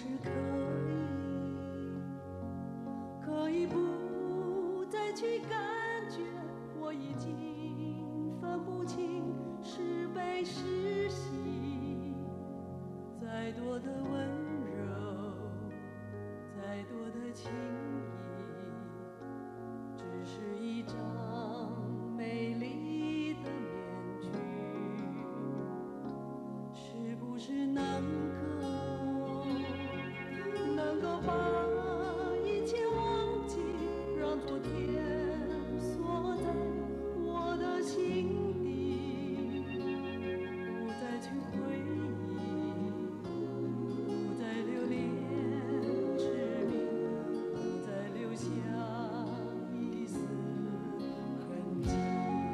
是可以不再去感觉，我已经分不清是悲是喜。再多的温柔，再多的情意，只是一张美丽的面具。是不是能够把一切忘记，让昨天锁在我的心底，不再去回忆，不再留恋执迷，不再留下一丝痕迹。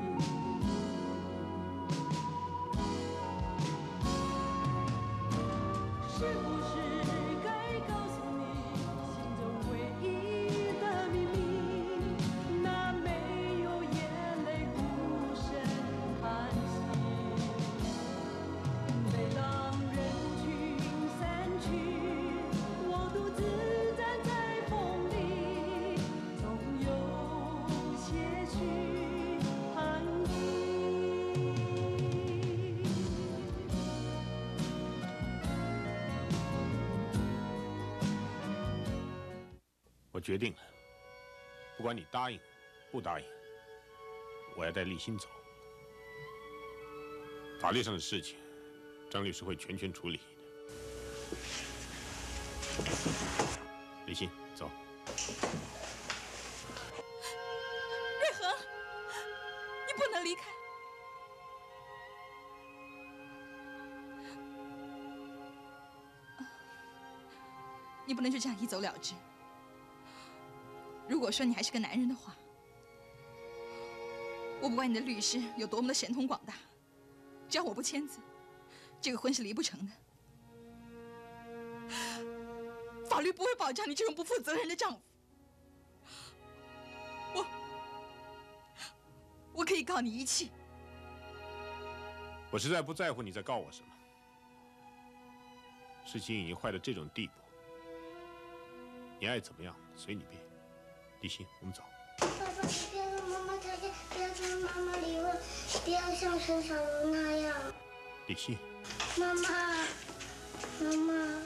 是不是该告诉你心中唯一的秘密？那没有眼泪孤身叹息。每当人群散去，我独自站在风里，总有些许寒意。 我决定了，不管你答应不答应，我要带立新走。法律上的事情，张律师会全权处理的。立新，走。 瑞恒，你不能离开。你不能就这样一走了之。如果说你还是个男人的话，我不管你的律师有多么的神通广大，只要我不签字，这个婚是离不成的。法律不会保障你这种不负责任的丈夫。我可以告你遗弃。 我实在不在乎你在告我什么，事情已经坏到这种地步，你爱怎么样随你便。立新，我们走。 爸爸，你不要让妈妈讨厌，不要跟妈妈离婚，不要像沈小龙那样。 立新。 妈妈，妈妈。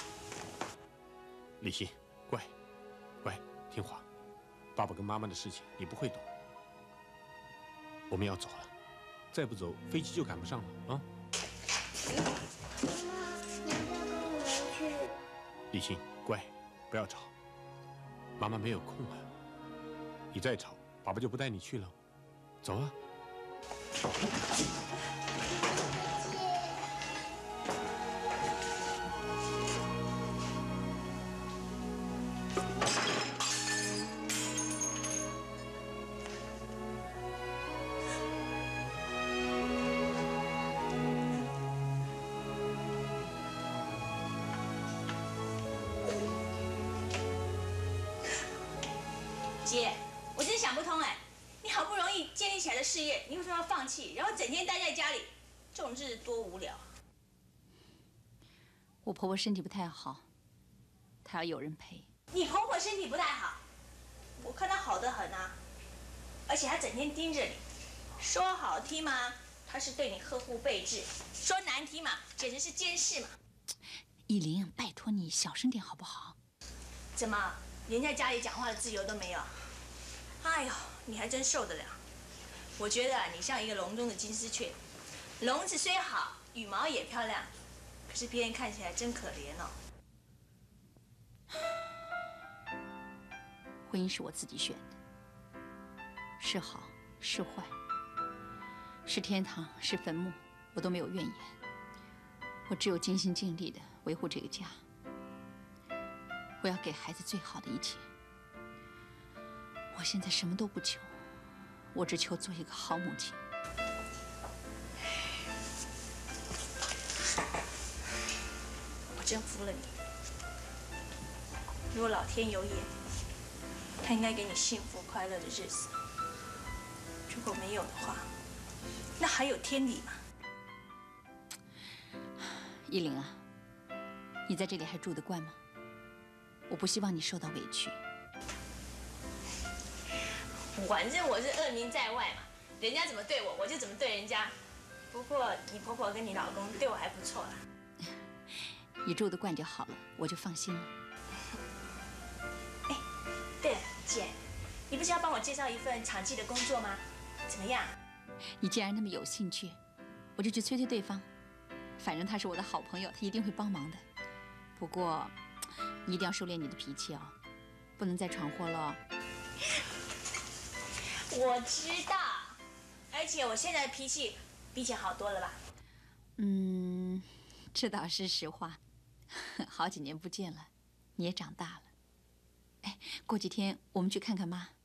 立新，乖，乖，听话。爸爸跟妈妈的事情你不会懂。我们要走了，再不走飞机就赶不上了啊！ 妈妈，你不要跟我们去。 立新，乖，不要吵。妈妈没有空啊，你再吵，爸爸就不带你去了。走啊！ 姐，我真想不通哎，你好不容易建立起来的事业，你为什么要放弃，然后整天待在家里？这种日子多无聊。 我婆婆身体不太好，她要有人陪。 你婆婆身体不太好，我看她好得很啊，而且还整天盯着你。说好听嘛，她是对你呵护备至；说难听嘛，简直是监视嘛。 依琳，拜托你小声点好不好？ 怎么连在家里讲话的自由都没有？哎呦，你还真受得了！我觉得你像一个笼中的金丝雀，笼子虽好，羽毛也漂亮，可是别人看起来真可怜哦。 婚姻是我自己选的，是好是坏，是天堂是坟墓，我都没有怨言。我只有尽心尽力地维护这个家。我要给孩子最好的一切。我现在什么都不求，我只求做一个好母亲。 我真服了你。如果老天有眼，他应该给你幸福快乐的日子。如果没有的话，那还有天理吗？ 依琳啊， 你在这里还住得惯吗？我不希望你受到委屈。 反正我是恶名在外嘛，人家怎么对我，我就怎么对人家。不过你婆婆跟你老公对我还不错啦。 你住得惯就好了，我就放心了。 哎，对了，姐，你不是要帮我介绍一份场记的工作吗？怎么样？ 你既然那么有兴趣，我就去催催对方。反正他是我的好朋友，他一定会帮忙的。不过，你一定要收敛你的脾气哦，不能再闯祸了哦。 我知道，而且我现在的脾气比以前好多了吧？ 这倒是实话。好几年不见了，你也长大了。哎，过几天我们去看看妈。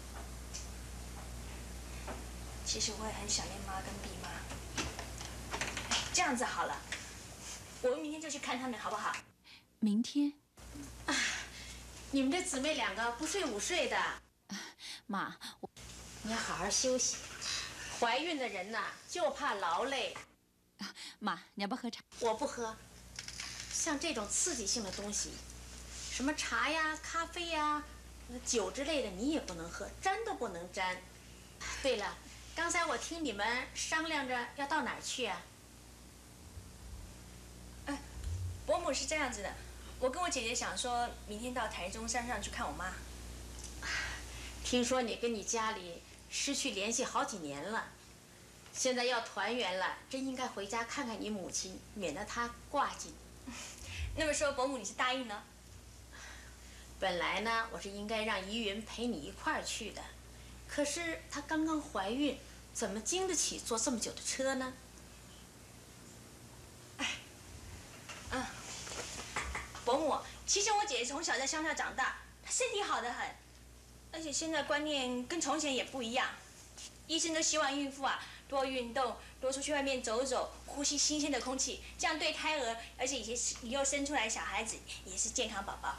其实我也很想念妈跟碧妈。这样子好了，我们明天就去看他们，好不好？ 明天？ 你们这姊妹两个不睡午睡的。 妈， 你要好好休息。怀孕的人呐，就怕劳累。 妈，你要不喝茶？ 我不喝。像这种刺激性的东西，什么茶呀、咖啡呀、酒之类的，你也不能喝，沾都不能沾。对了，刚才我听你们商量着要到哪儿去啊？ 伯母是这样子的，我跟我姐姐想说，明天到台中山上去看我妈。 听说你跟你家里失去联系好几年了，现在要团圆了，真应该回家看看你母亲，免得她挂记。 那么说，伯母你是答应了？ 本来呢，我是应该让怡云陪你一块儿去的，可是她刚刚怀孕，怎么经得起坐这么久的车呢？ 伯母，其实我姐姐从小在乡下长大，她身体好得很，而且现在观念跟从前也不一样。医生都希望孕妇啊多运动，多出去外面走走，呼吸新鲜的空气，这样对胎儿，而且以后生出来小孩子也是健康宝宝。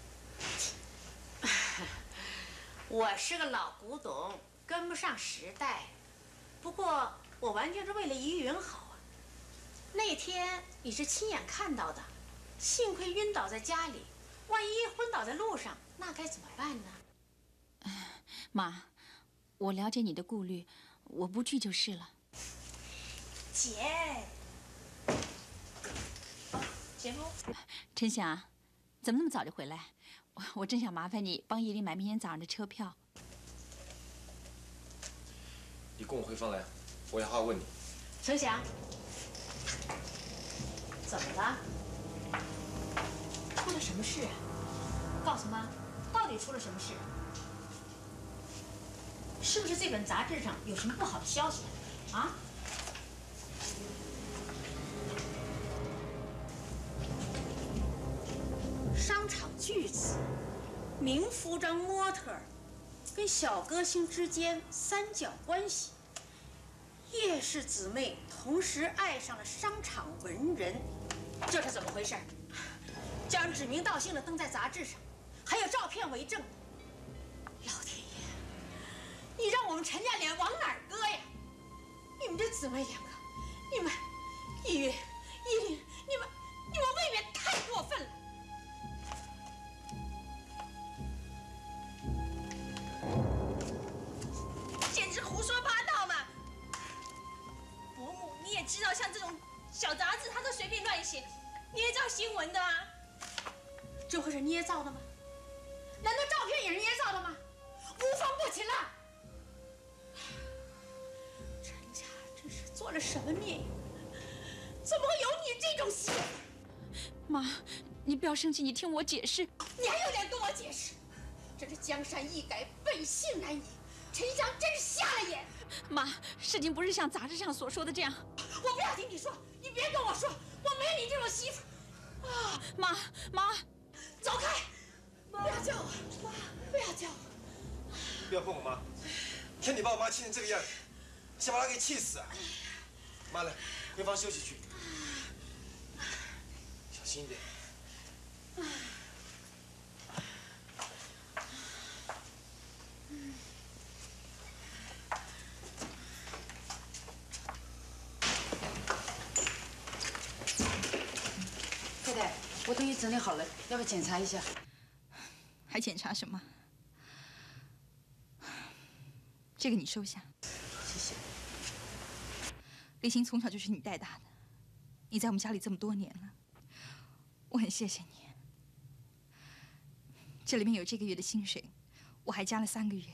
我是个老古董，跟不上时代。不过我完全是为了怡云好啊。那天你是亲眼看到的，幸亏晕倒在家里，万一昏倒在路上，那该怎么办呢？ 妈，我了解你的顾虑，我不去就是了。 姐，姐夫， 陈霞，怎么那么早就回来？我正想麻烦你帮叶玲买明天早上的车票。 你跟我回房来，我有话问你。 程翔，怎么了？出了什么事啊？告诉妈，到底出了什么事？是不是这本杂志上有什么不好的消息啊？商场巨子，名服装模特儿，跟小歌星之间三角关系。叶氏姊妹同时爱上了商场文人，这是怎么回事？叫人指名道姓的登在杂志上，还有照片为证。老天爷，你让我们陈家脸往哪儿搁呀？你们这姊妹两个，你们，依云、依琳，你们未免太过分了。 简直胡说八道嘛！伯母，你也知道，像这种小杂志，它都随便乱写，捏造新闻的啊。 这会是捏造的吗？难道照片也是捏造的吗？无风不起浪！陈家真是做了什么孽？怎么会有你这种媳妇？ 妈，你不要生气，你听我解释。 你还有脸跟我解释？真是江山易改，本性难移。陈翔真是瞎了眼。 妈，事情不是像杂志上所说的这样。 我不要听你说，你别跟我说，我没有你这种媳妇。啊， 妈， 走开！不要叫我，妈，不要叫我。 不要碰我妈！看你把我妈气成这个样子，想把她给气死啊！妈来，回房休息去，小心一点。 太太，我东西整理好了，要不要检查一下？ 还检查什么？这个你收下。 谢谢。 立新从小就是你带大的，你在我们家里这么多年了，我很谢谢你。这里面有这个月的薪水，我还加了3个月，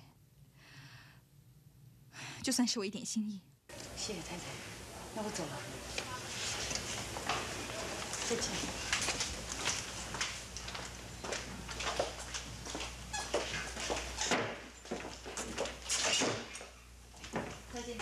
就算是我一点心意。 谢谢太太，那我走了。再见。 再见。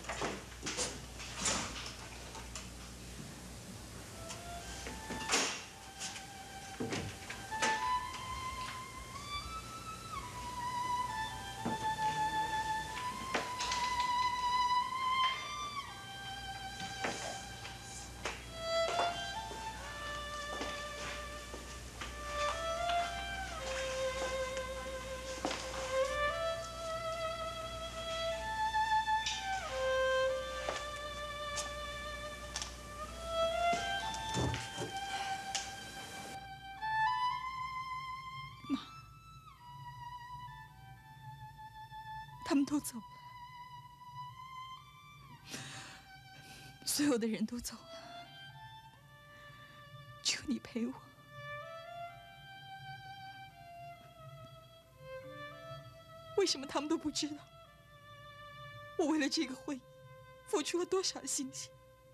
他们都走了，所有的人都走了，只有你陪我。为什么他们都不知道我为了这个婚姻付出了多少心血？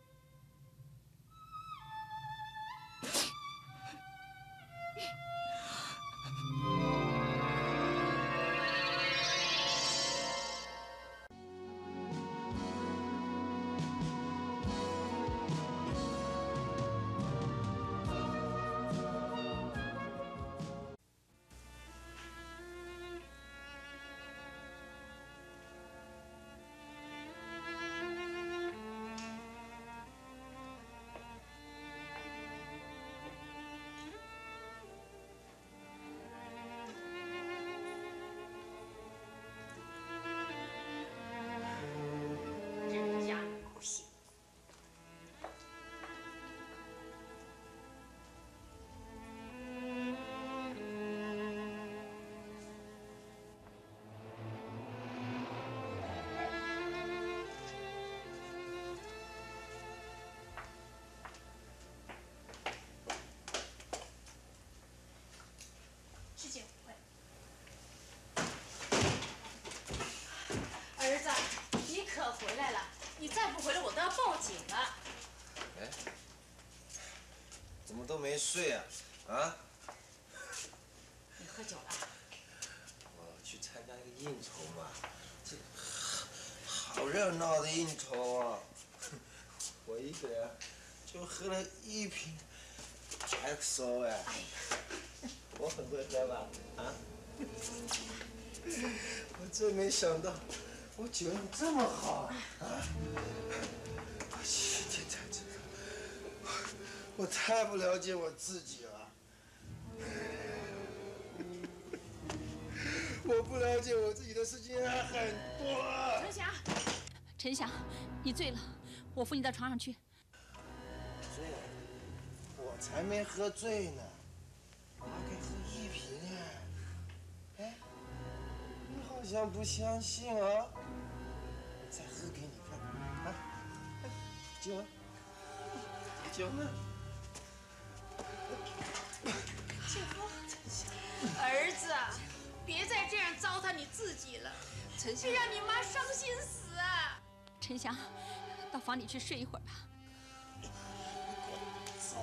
人家不行。 事情会。 儿子，你可回来了！你再不回来，我都要报警了。 哎，怎么都没睡啊？啊？ 你喝酒了？ 我去参加一个应酬嘛，这好热闹的应酬啊！我一个人就喝了1瓶 XO 哎，我很会喝吧？啊？我真没想到，我酒量这么好啊！我今天才知道，我太不了解我自己了。我不了解我自己的事情还很多啊！ 陈霞， 陈翔，你醉了，我扶你到床上去。 醉？我才没喝醉呢，我还可以喝1瓶哎！哎，你好像不相信啊？再喝给你看啊！酒呢？酒呢？ 庆夫，儿子，别再这样糟蹋你自己了，这让你妈伤心死啊！ 陈翔，到房里去睡一会儿吧。 走！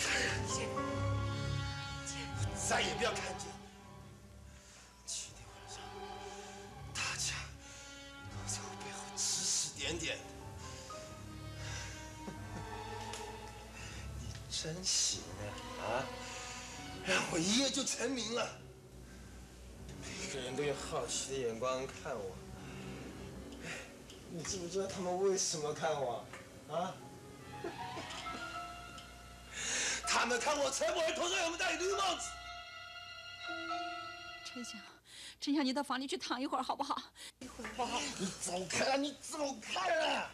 我再也不要看见你。今天晚上，大家都在我背后指指点点。你真行啊！让我一夜就成名了。每个人都用好奇的眼光看我。你知不知道他们为什么看我？啊？他们看我陈某人头上有没有戴绿帽子。 陈翔，陈翔，你到房里去躺一会儿好不好？ 一会儿不好。你走开了，你走开了。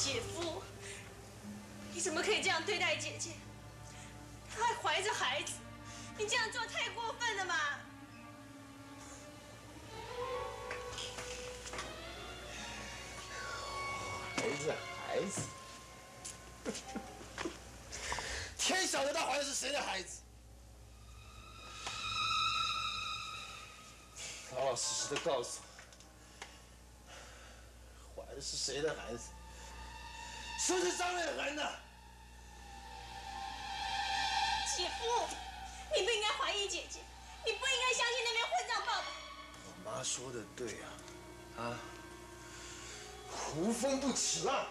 姐夫，你怎么可以这样对待姐姐？她还怀着孩子，你这样做太过分了嘛！ 孩子，天晓得他怀的是谁的孩子？老老实实的告诉我，怀的是谁的孩子？是不是张瑞恒的？ 姐夫，你不应该怀疑姐姐，你不应该相信那边混账爸爸。 我妈说的对啊，无风不起浪。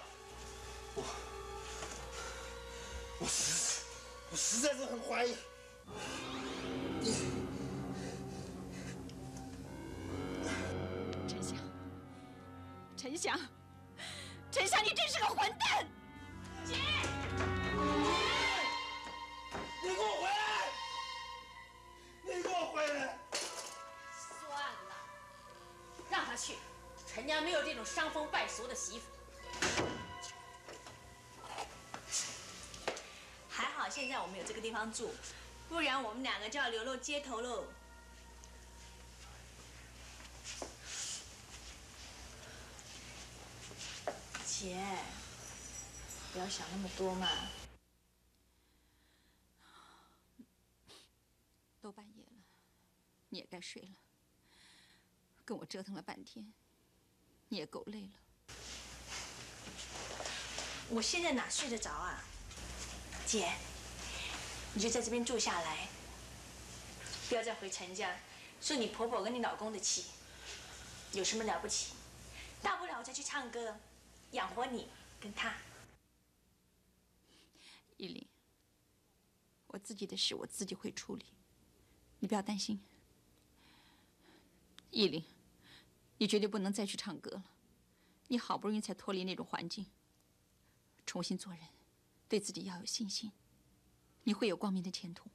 我实在是很怀疑。 陈翔，你真是个混蛋！ 姐， 你给我回来！你给我回来！ 算了，让他去。陈家没有这种伤风败俗的媳妇。 还好现在我们有这个地方住，不然我们两个就要流落街头喽。姐，不要想那么多嘛。 都半夜了，你也该睡了。跟我折腾了半天，你也够累了。 我现在哪睡得着啊？姐，你就在这边住下来，不要再回陈家，受你婆婆跟你老公的气。有什么了不起？大不了我再去唱歌，养活你跟他。 依琳，我自己的事我自己会处理，你不要担心。依琳，你绝对不能再去唱歌了，你好不容易才脱离那种环境，重新做人，对自己要有信心，你会有光明的前途。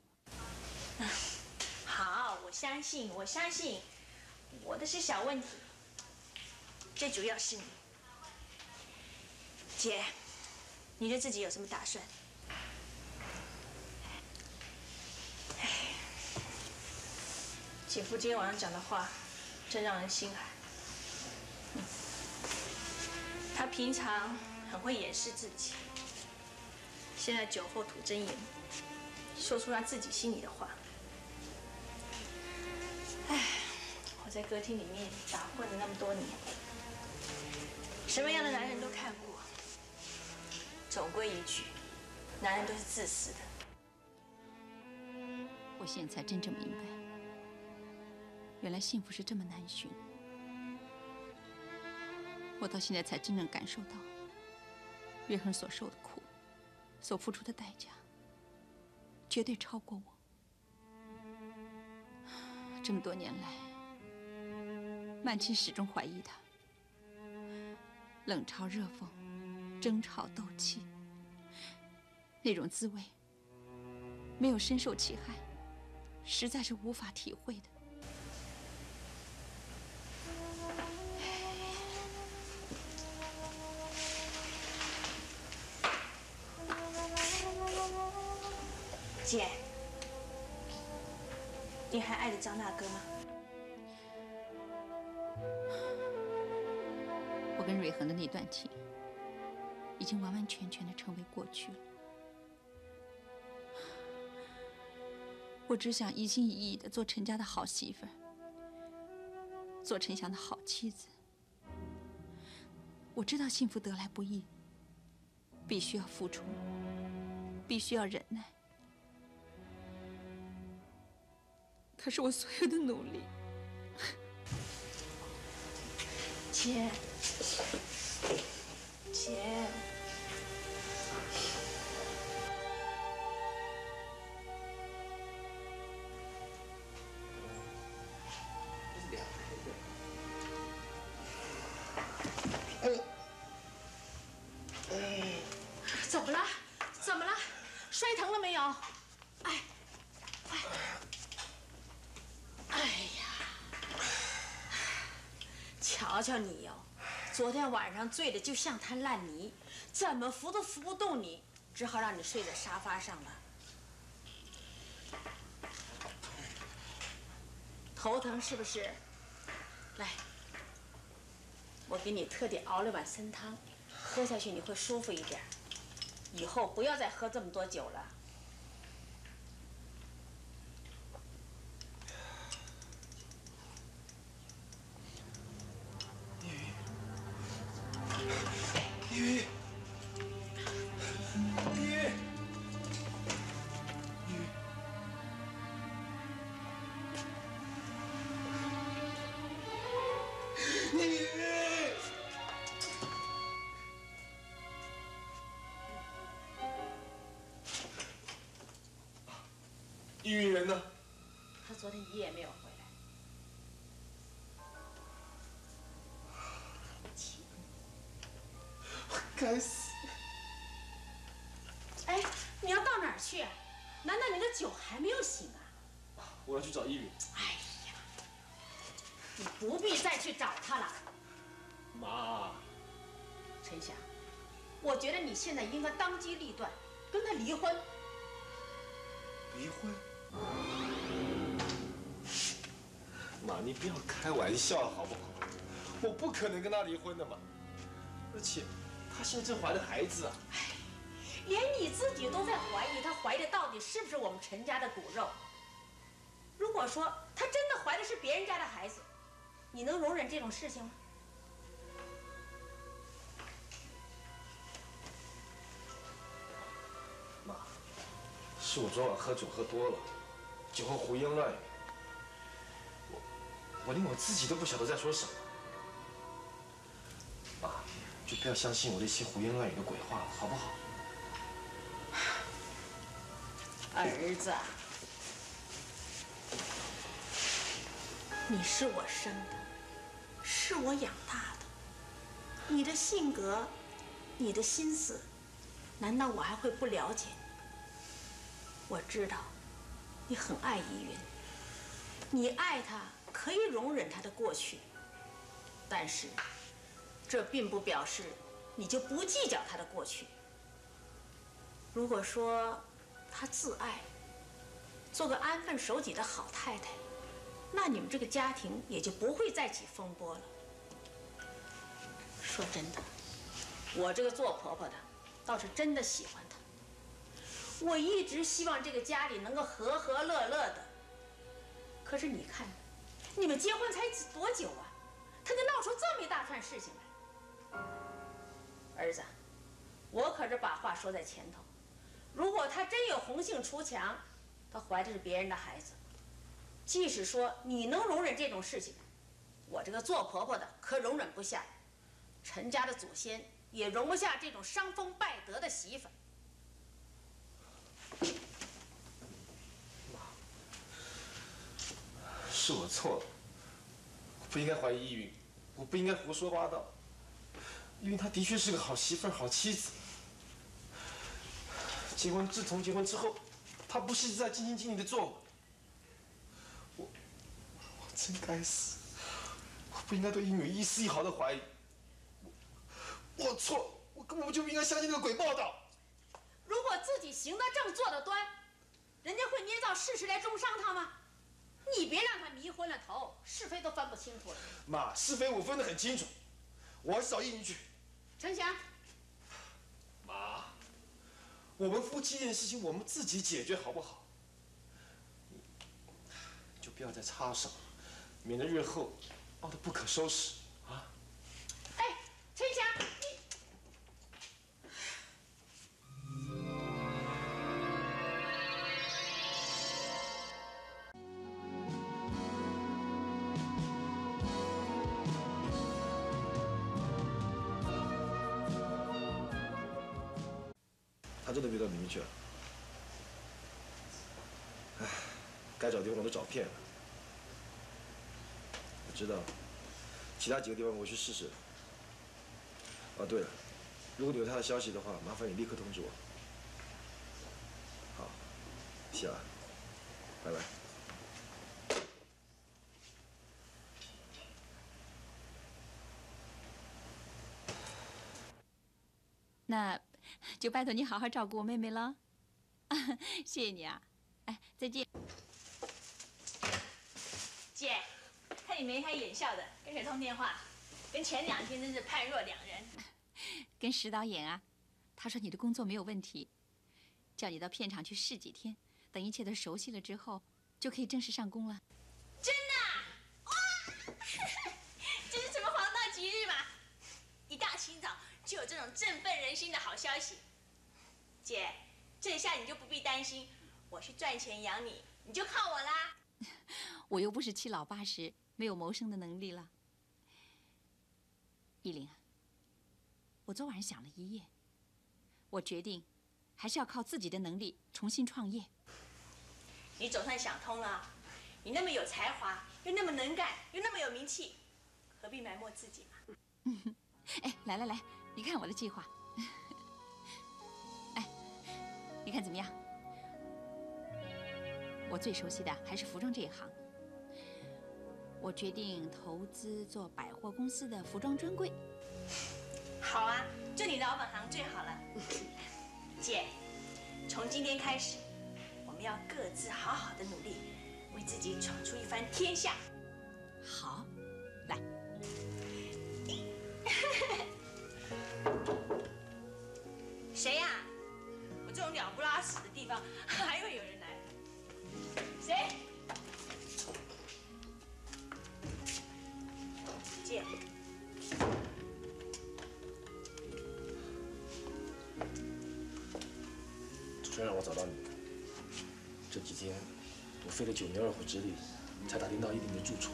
好，我相信，我的是小问题，最主要是你。姐，你对自己有什么打算？姐夫今天晚上讲的话，真让人心寒。他平常很会掩饰自己，现在酒后吐真言，说出他自己心里的话。唉，我在歌厅里面打混了那么多年，什么样的男人都看过。总归一句，男人都是自私的。 我现在才真正明白，原来幸福是这么难寻。我到现在才真正感受到，瑞恒所受的苦，所付出的代价，绝对超过我。这么多年来，曼青始终怀疑他，冷嘲热讽，争吵斗气，那种滋味，没有深受其害，实在是无法体会的。 姐，你还爱着张大哥吗？ 我跟瑞恒的那段情，已经完完全全的成为过去了。我只想一心一意的做陈家的好媳妇儿，做陈翔的好妻子。我知道幸福得来不易，必须要付出，必须要忍耐。可是我所有的努力， 姐， 怎么了？怎么了？摔疼了没有？哎呀！瞧瞧你哟， 昨天晚上醉的就像滩烂泥，怎么扶都扶不动你，只好让你睡在沙发上了。头疼是不是？来，我给你特地熬了碗参汤，喝下去你会舒服一点。以后不要再喝这么多酒了。 依云，依云，依云，依云人呢？ 他昨天一夜没有回来。 该死！ 哎，你要到哪儿去？难道你的酒还没有醒啊？ 我要去找依云。 哎呀，你不必再去找他了。 妈， 陈霞，我觉得你现在应该当机立断，跟他离婚。 离婚？妈，你不要开玩笑好不好？我不可能跟他离婚的嘛。而且，她现在正怀着孩子啊。 连你自己都在怀疑，她怀的到底是不是我们陈家的骨肉？如果说她真的怀的是别人家的孩子，你能容忍这种事情吗？ 妈，是我昨晚喝酒喝多了，酒后胡言乱语，我连我自己都不晓得在说什么。妈，就不要相信我那些胡言乱语的鬼话了，好不好？ 儿子，你是我生的，是我养大的，你的性格，你的心思，难道我还会不了解你？我知道，你很爱依云，你爱她，可以容忍她的过去，但是，这并不表示你就不计较她的过去。如果说她自爱，做个安分守己的好太太，那你们这个家庭也就不会再起风波了。说真的，我这个做婆婆的倒是真的喜欢她。我一直希望这个家里能够和和乐乐的。可是你看，你们结婚才多久啊，他就闹出这么一大串事情来。儿子，我可是把话说在前头，如果她真有红杏出墙，她怀的是别人的孩子，即使说你能容忍这种事情，我这个做婆婆的可容忍不下。陈家的祖先也容不下这种伤风败德的媳妇。 是我错了，我不应该怀疑依云，我不应该胡说八道。依云她的确是个好媳妇儿、好妻子。自从结婚之后，她不是一直在尽心尽力的做吗？我真该死，我不应该对依云有一丝一毫的怀疑。我错了，我根本就不应该相信那个鬼报道。 如果自己行得正坐得端，人家会捏造事实来中伤他吗？你别让他迷昏了头，是非都分不清楚了。 妈，是非我分得很清楚，我还是找依云去。 陈翔， 妈，我们夫妻这件事情我们自己解决好不好？就不要再插手了，免得日后闹得不可收拾啊！ 哎，陈翔，你。 他真的别到里面去了。唉，该找地方我都找遍了。我知道，其他几个地方我去试试。哦，对了，如果你有他的消息的话，麻烦你立刻通知我。好，谢了，拜拜。 那就拜托你好好照顾我妹妹了。谢谢你啊，哎，再见。 姐，看你眉开眼笑的，跟谁通电话？跟前2天真是判若两人。 跟石导演啊，他说你的工作没有问题，叫你到片场去试几天，等一切都熟悉了之后，就可以正式上工了。 真的啊？哇！这是什么黄道吉日吗？一大清早就有这种振奋人心的好消息。姐，这下你就不必担心，我去赚钱养你，你就靠我啦。 我又不是7老80，没有谋生的能力了。依琳啊，我昨晚上想了一夜，我决定还是要靠自己的能力重新创业。 你总算想通了，你那么有才华，又那么能干，又那么有名气，何必埋没自己嘛？ 哎，来，你看我的计划。哎，你看怎么样？我最熟悉的还是服装这一行。我决定投资做百货公司的服装专柜。 好啊，就你老本行最好了。姐，从今天开始，我们要各自好好的努力，为自己闯出一番天下。 好，来。 谁呀？我这种鸟不拉屎的地方还会有人来？谁？姐。 真让我找到你。这几天我费了9牛2虎之力，才打听到依琳的住处。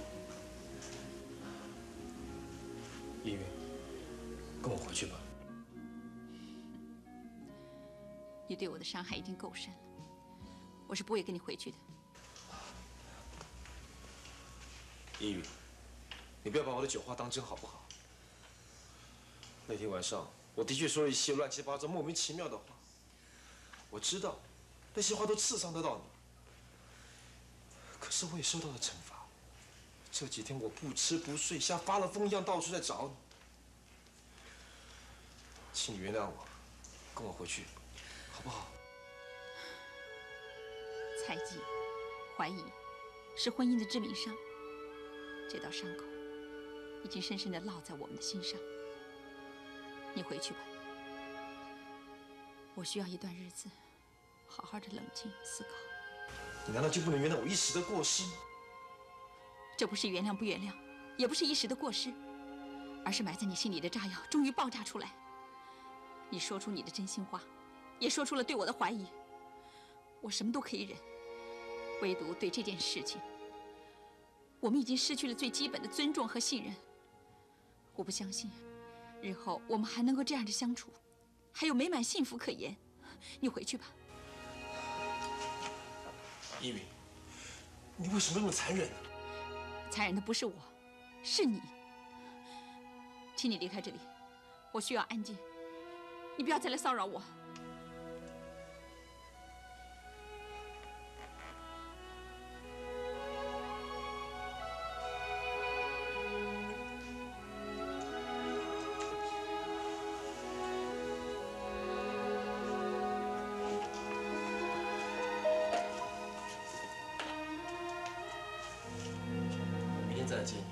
依云，跟我回去吧。 你对我的伤害已经够深了，我是不会跟你回去的。 依云，你不要把我的酒话当真好不好？那天晚上，我的确说了一些乱七八糟、莫名其妙的话。我知道，那些话都刺伤得到你。可是我也受到了惩罚。这几天我不吃不睡，像发了疯一样到处在找你。请你原谅我，跟我回去，好不好？ 猜忌、怀疑，是婚姻的致命伤。这道伤口已经深深地烙在我们的心上。你回去吧，我需要一段日子，好好的冷静思考。 你难道就不能原谅我一时的过失吗？ 这不是原谅不原谅，也不是一时的过失，而是埋在你心里的炸药终于爆炸出来。你说出你的真心话，也说出了对我的怀疑。我什么都可以忍，唯独对这件事情，我们已经失去了最基本的尊重和信任。我不相信日后我们还能够这样的相处，还有美满幸福可言。你回去吧。 依云，你为什么那么残忍呢？ 残忍的不是我，是你。请你离开这里，我需要安静。你不要再来骚扰我。 明天再来接你。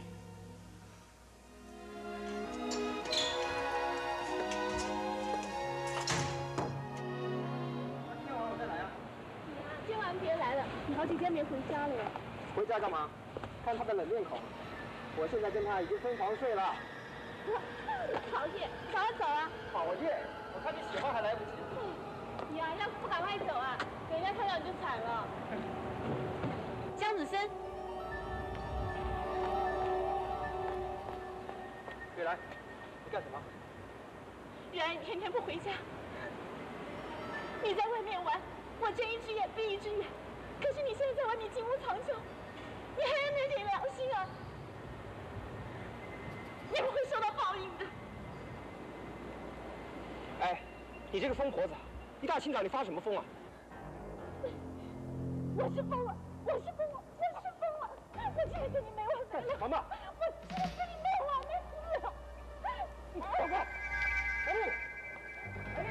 你好几天没回家了呀？ 回家干嘛？看他的冷面孔，我现在跟他已经分房睡了。 曹姐，赶快走啊！ 讨厌，我看你喜欢还来不及。 你呀，要是不赶快走啊，给人家看到你就惨了。江子森， 月来，你干什么？ 原来你天天不回家，你在外面玩，我睁一只眼闭一只眼。可是你现在在外面金屋藏娇，你还有那点良心啊？你不会受到报应的。 哎，你这个疯婆子，一大清早你发什么疯啊？ 我是疯了，我是疯了，我是疯了！我今天跟你没完没了。 妈妈， 我今天跟你没完没了。 你走开！哎，哎，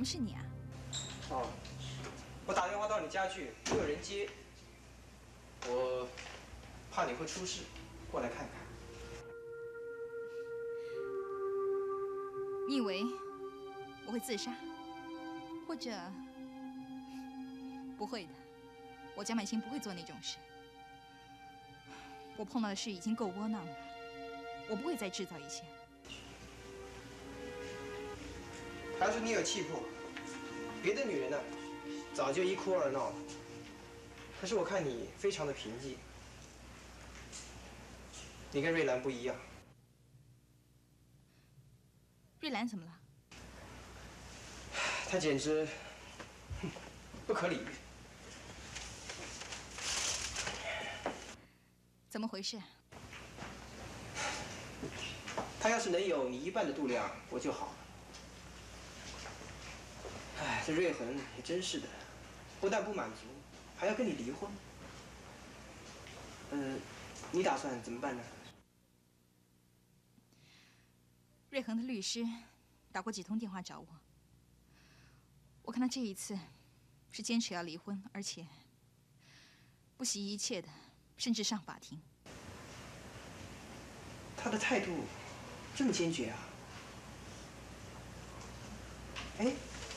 么是你啊？ 哦，我打电话到你家去，没有人接，我怕你会出事，过来看看。 你以为我会自杀，或者不会的？我蒋满清不会做那种事。我碰到的事已经够窝囊了，我不会再制造一切了。 还是你有气魄，别的女人呢，早就一哭二闹了。可是我看你非常的平静，你跟瑞兰不一样。 瑞兰怎么了？ 她简直不可理喻。 怎么回事？ 她要是能有你一半的度量，我就好了。哎，这瑞恒也真是的，不但不满足，还要跟你离婚。你打算怎么办呢？ 瑞恒的律师打过几通电话找我，我看他这一次是坚持要离婚，而且不惜一切的，甚至上法庭。 他的态度这么坚决啊？哎，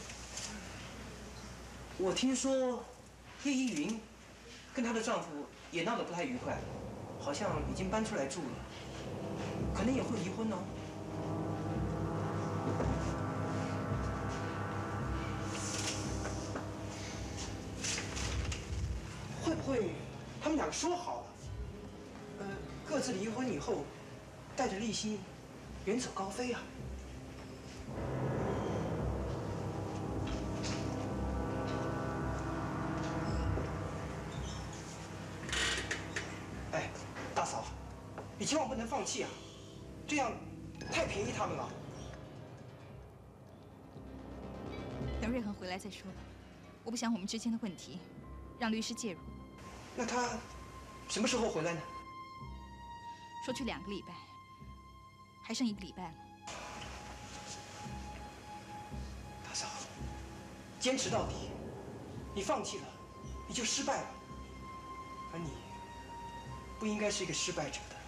我听说叶依云跟她的丈夫也闹得不太愉快，好像已经搬出来住了，可能也会离婚哦。会不会他们两个说好了，各自离婚以后，带着利息远走高飞啊？哎，大嫂，你千万不能放弃啊！这样太便宜他们了。 等瑞恒回来再说吧，我不想我们之间的问题让律师介入。 那他什么时候回来呢？ 说去2个礼拜，还剩1个礼拜了。 大嫂，坚持到底，你放弃了，你就失败了，而你不应该是一个失败者的。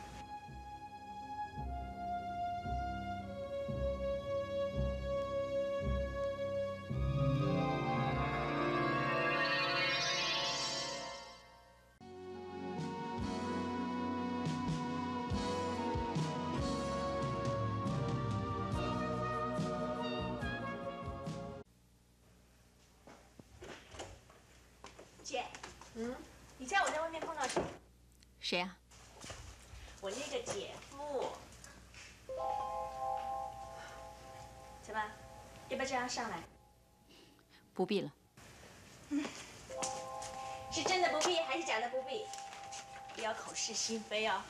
姐，你猜我在外面碰到谁？ 谁呀？ 我那个姐夫。怎么？要不要叫他上来？ 不必了。 是真的不必，还是假的不必？不要口是心非哦。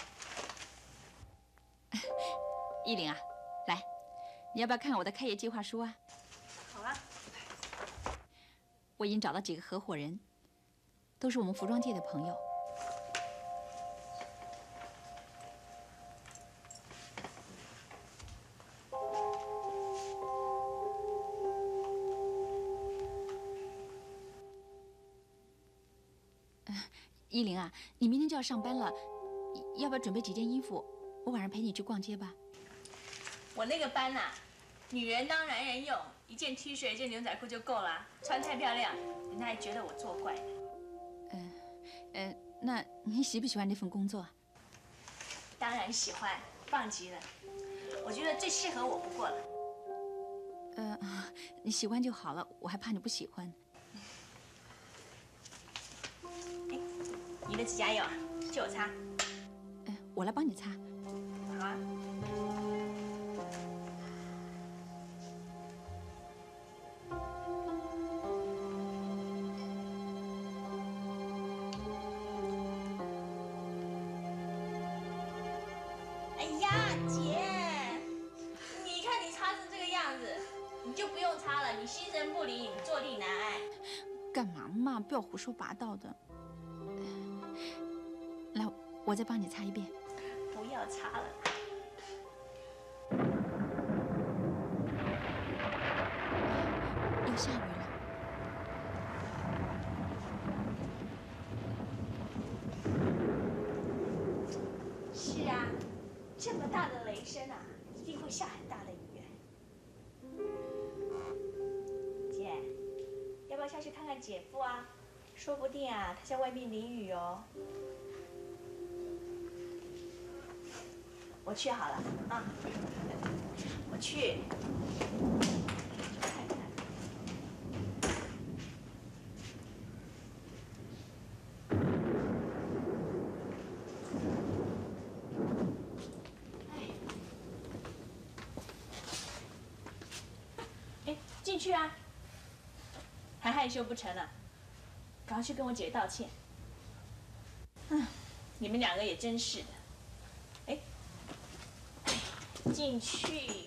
依琳啊，来，你要不要看看我的开业计划书啊？ 好啊。 我已经找到几个合伙人，都是我们服装界的朋友。依琳啊，你明天就要上班了，要不要准备几件衣服？我晚上陪你去逛街吧。 我那个班呐，女人当男人用，一件 T 恤、一件牛仔裤就够了，穿太漂亮，人家还觉得我作怪。 那你喜不喜欢这份工作啊？ 当然喜欢，棒极了。我觉得最适合我不过了。 你喜欢就好了，我还怕你不喜欢。 你的指甲油啊，借我擦。 我来帮你擦。 好啊。哎呀，姐，你看你擦成这个样子，你就不用擦了。你心神不宁，坐立难安。 干嘛嘛？不要胡说八道的。来，我再帮你擦一遍。 不要擦了。 声啊，一定会下很大的雨。姐，要不要下去看看姐夫啊？说不定啊，他在外面淋雨哦。我去好了啊，我去。 进去啊！还害羞不成了？赶快去跟我姐道歉。你们两个也真是的。哎，进去。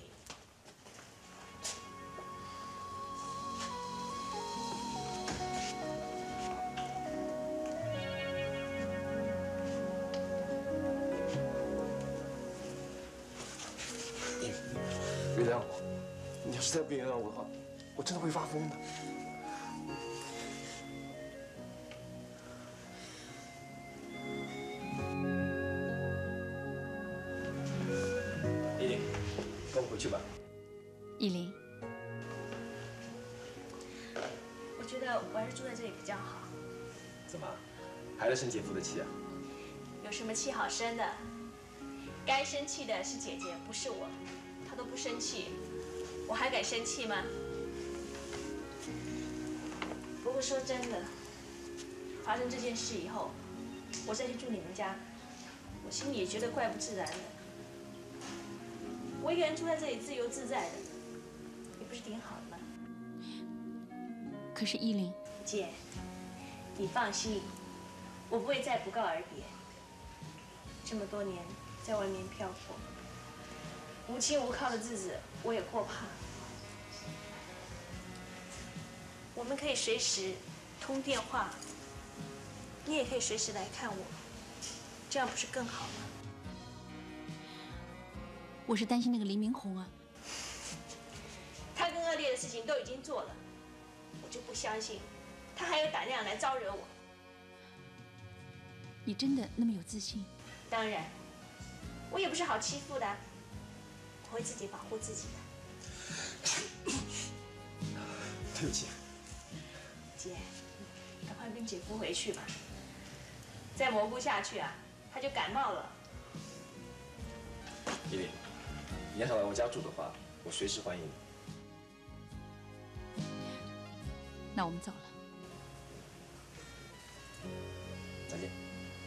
原谅我，你要是再不原谅我的话，我真的会发疯的。依琳，跟我回去吧。 依琳， 我觉得我还是住在这里比较好。 怎么，还在生姐夫的气啊？ 有什么气好生的？该生气的是姐姐，不是我。她都不生气，我还敢生气吗？不过说真的，发生这件事以后，我再去住你们家，我心里也觉得怪不自然的。我一个人住在这里自由自在的，也不是挺好的吗？ 可是依琳， 姐，你放心，我不会再不告而别。这么多年在外面漂泊，无亲无靠的日子我也过怕。我们可以随时通电话，你也可以随时来看我，这样不是更好吗？ 我是担心那个黎明红啊。 他更恶劣的事情都已经做了，我就不相信他还有胆量来招惹我。 你真的那么有自信？ 当然，我也不是好欺负的，我会自己保护自己的。 对不起。 姐，赶快跟姐夫回去吧，再蘑菇下去啊，他就感冒了。 依琳，你要想来我家住的话，我随时欢迎你。 那我们走了。 再见。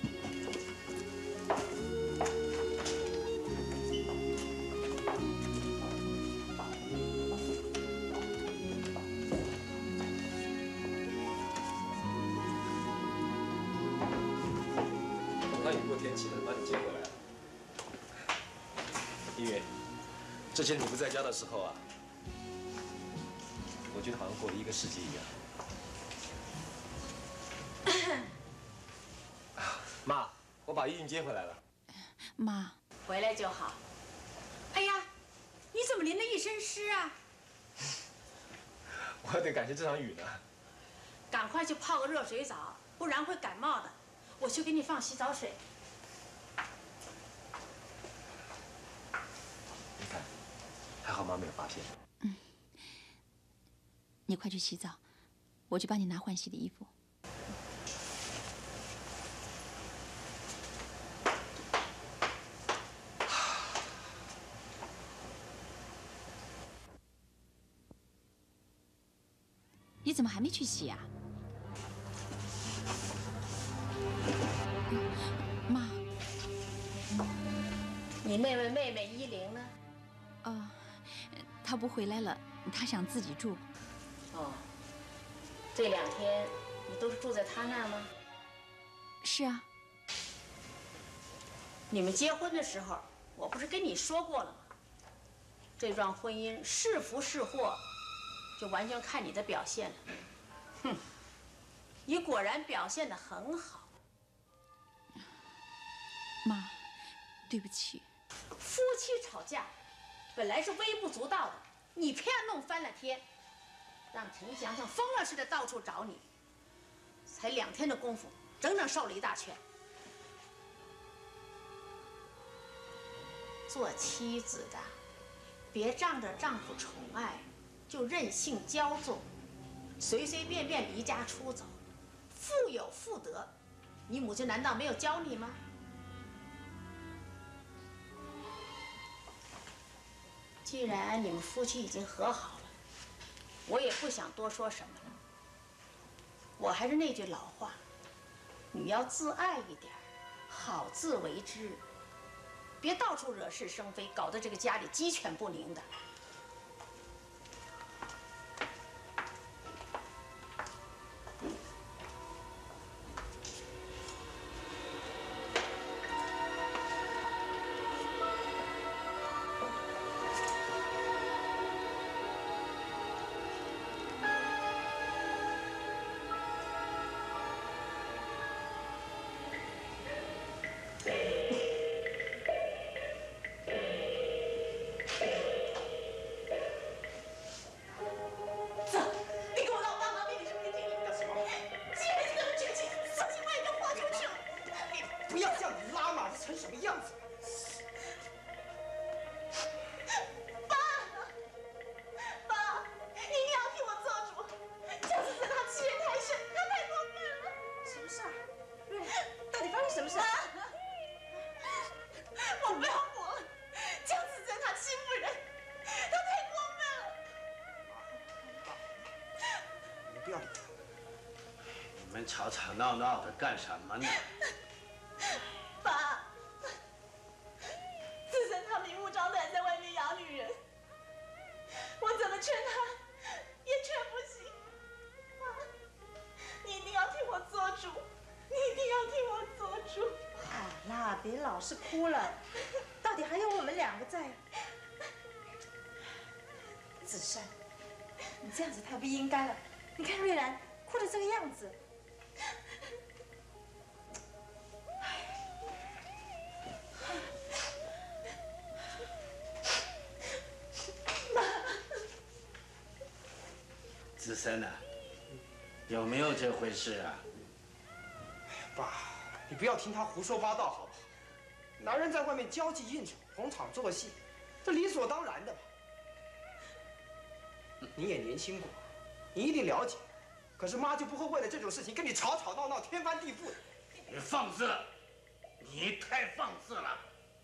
等到雨过天晴了，把你接回来了。依云，之前你不在家的时候啊，我觉得好像过了1个世纪一样。妈，我把依云接回来了。 妈， 回来就好。哎呀，你怎么淋了一身湿啊？ 我还得感谢这场雨呢。 赶快去泡个热水澡，不然会感冒的。我去给你放洗澡水。 你看，还好妈没有发现。 你快去洗澡，我去帮你拿换洗的衣服。你怎么还没去洗啊？妈， 你那位妹妹依琳呢？ 她不回来了，她想自己住。 哦，这2天你都是住在她那儿吗？ 是啊。 你们结婚的时候，我不是跟你说过了吗？这桩婚姻是福是祸，就完全看你的表现了。哼，你果然表现得很好。 妈，对不起。 夫妻吵架本来是微不足道的，你偏弄翻了天，让陈翔像疯了似的到处找你。才2天的功夫，整整受了一大拳。 做妻子的，别仗着丈夫宠爱，就任性骄纵，随随便便离家出走，妇有妇德。你母亲难道没有教你吗？既然你们夫妻已经和好了，我也不想多说什么了。我还是那句老话，你要自爱一点，好自为之，别到处惹是生非，搞得这个家里鸡犬不宁的。 吵吵闹闹的干什么呢？ 爸，自身他明目张胆在外面养女人，我怎么劝他也劝不行。爸，你一定要替我做主，你一定要替我做主。 好啦，别老是哭了，到底还有我们两个在。子珊，你这样子太不应该了。你看瑞兰哭成这个样子。 子珊啊，有没有这回事啊？ 哎呀，爸，你不要听他胡说八道好不好？男人在外面交际应酬、逢场作戏，这理所当然的嘛。你也年轻过，你一定了解。可是妈就不会为了这种事情跟你吵吵闹闹、天翻地覆的。 你放肆！你太放肆了！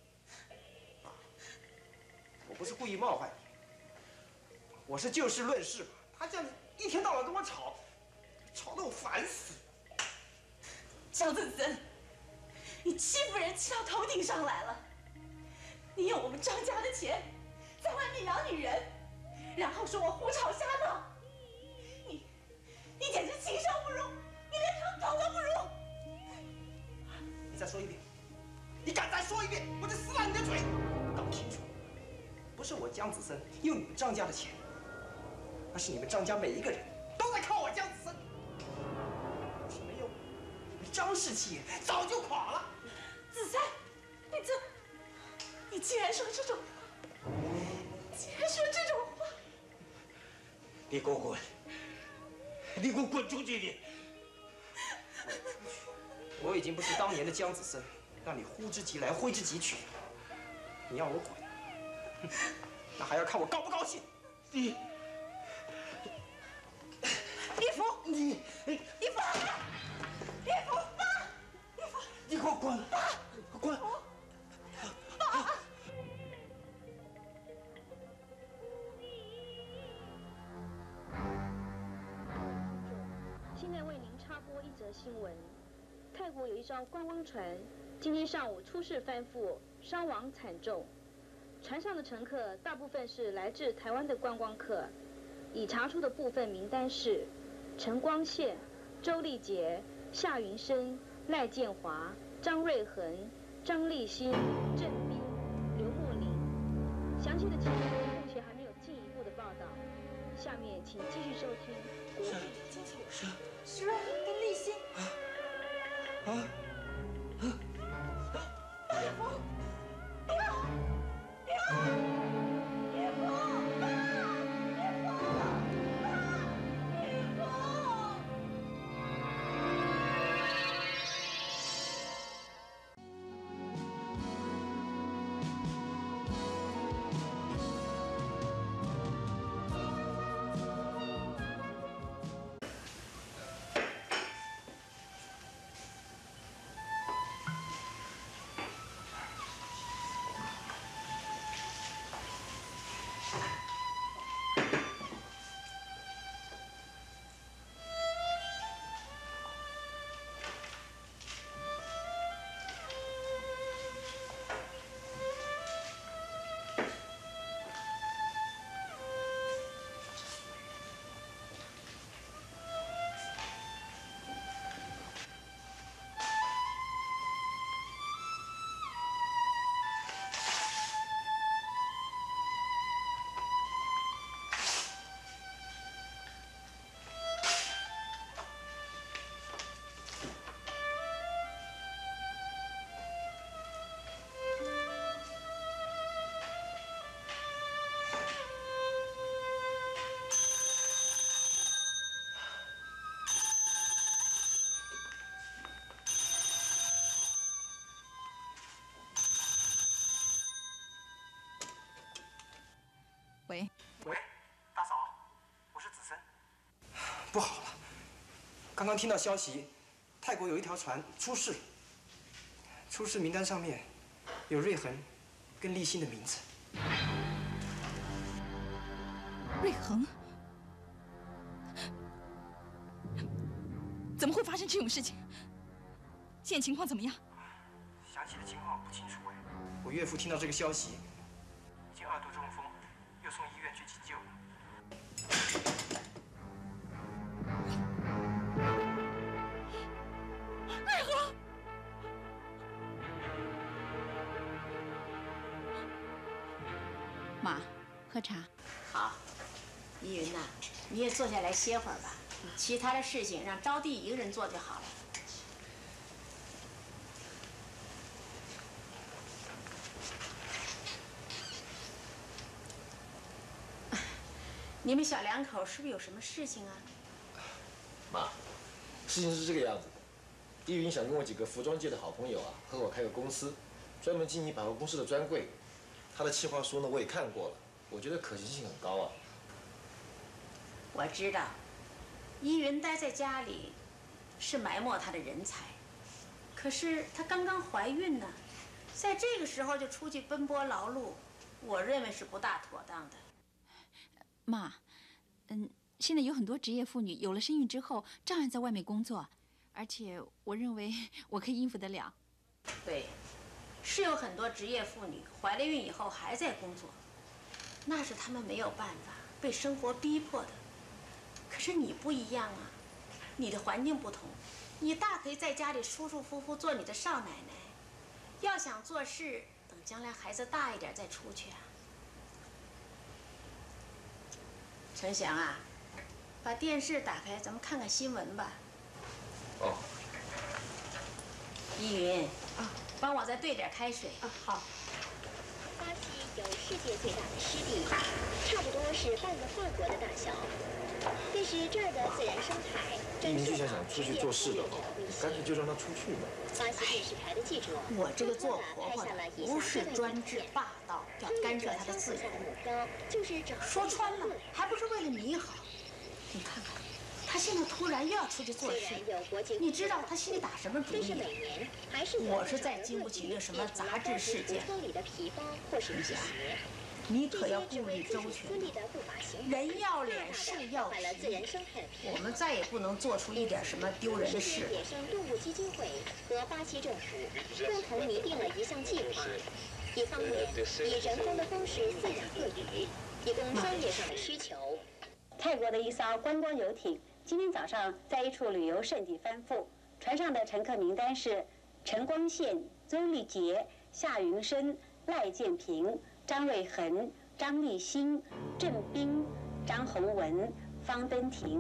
我不是故意冒犯你，我是就事论事嘛。他这样子一天到晚跟我吵，吵得我烦死了。 张子森，你欺负人欺到头顶上来了！你用我们张家的钱在外面养女人，然后说我胡吵瞎闹，你简直禽兽不如，你连条狗都不如！ 你再说一遍，你敢再说一遍，我就撕烂你的嘴！搞清楚，不是我江子森用你们张家的钱，而是你们张家每一个人都在靠我江子森。要是没有你们张氏企业早就垮了。 子珊，你竟然说这种话，竟然说这种话！ 你给我滚！你给我滚出去！你！ 我已经不是当年的江子森，让你呼之即来挥之即去。你要我滚，那还要看我高不高兴。 你， 义父， 义父，爸，义父， 你给我滚！ 爸， 滚！ 爸。 现在为您插播一则新闻：泰国有一艘观光船，今天上午出事翻覆，伤亡惨重。船上的乘客大部分是来自台湾的观光客，已查出的部分名单是陈光宪、周丽杰、夏云生、赖建华、张瑞恒、张立新、郑斌、刘墨林。详细的情况目前还没有进一步的报道。下面请继续收听国际经济是徐瑞恒跟立新。 义父， 刚刚听到消息，泰国有一条船出事，出事名单上面有瑞恒跟立新的名字。 瑞恒？怎么会发生这种事情？现在情况怎么样？ 详细的情况不清楚哎。我岳父听到这个消息，已经2度中风，又送医院去急救了。 瑞恒， 妈，喝茶。 好，依云呐，你也坐下来歇会儿吧。其他的事情让招娣一个人做就好了。你们小两口是不是有什么事情啊？ 妈，事情是这个样子的，依云想跟我几个服装界的好朋友啊，和我开个公司，专门经营百货公司的专柜。他的企划书呢，我也看过了，我觉得可行性很高啊。 我知道，依云待在家里是埋没她的人才，可是她刚刚怀孕呢，在这个时候就出去奔波劳碌，我认为是不大妥当的。 妈，现在有很多职业妇女有了身孕之后，照样在外面工作，而且我认为我可以应付得了。 对，是有很多职业妇女怀了孕以后还在工作，那是她们没有办法，被生活逼迫的。可是你不一样啊，你的环境不同，你大可以在家里舒舒服服做你的少奶奶。要想做事，等将来孩子大一点再出去啊。陈翔啊，把电视打开，咱们看看新闻吧。 哦。 依云，帮我再兑点开水。好。 巴西有世界最大的湿地，差不多是半个法国的大小。但是这儿的自然生态， 依云就想出去做事的话，干脆就让他出去吧。 巴西电视台的记者， 我这个做婆婆的不是专制霸道，要干涉她的自由。说穿了，还不是为了你好。你看看，她现在突然又要出去做事，你知道她心里打什么主意？我是再经不起那什么杂志事件。你想，你可要顾虑周全。人要脸，树要皮。我们再也不能做出一点什么丢人的事。 世界野生动物基金会和巴西政府共同拟定了一项计划，一方面以人工的方式饲养鳄鱼，以供商业上的需求。 泰国的一艘观光游艇今天早上在一处旅游胜地翻覆，船上的乘客名单是陈光宪、邹立杰、夏云生、赖建平、张瑞恒、张立新、郑斌、张宏文、方登婷。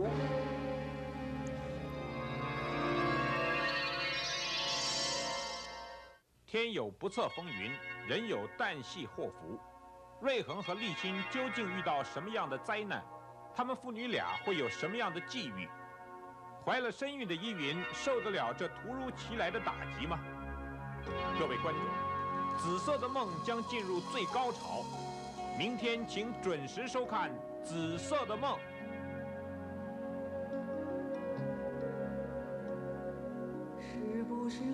天有不测风云，人有旦夕祸福。瑞恒和立新究竟遇到什么样的灾难？他们父女俩会有什么样的际遇？怀了身孕的依云受得了这突如其来的打击吗？各位观众，紫色的梦将进入最高潮，明天请准时收看《紫色的梦》。 是不是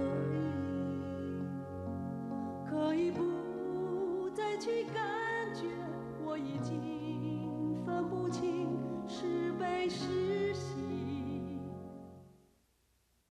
可以不再去感觉？我已经分不清是悲是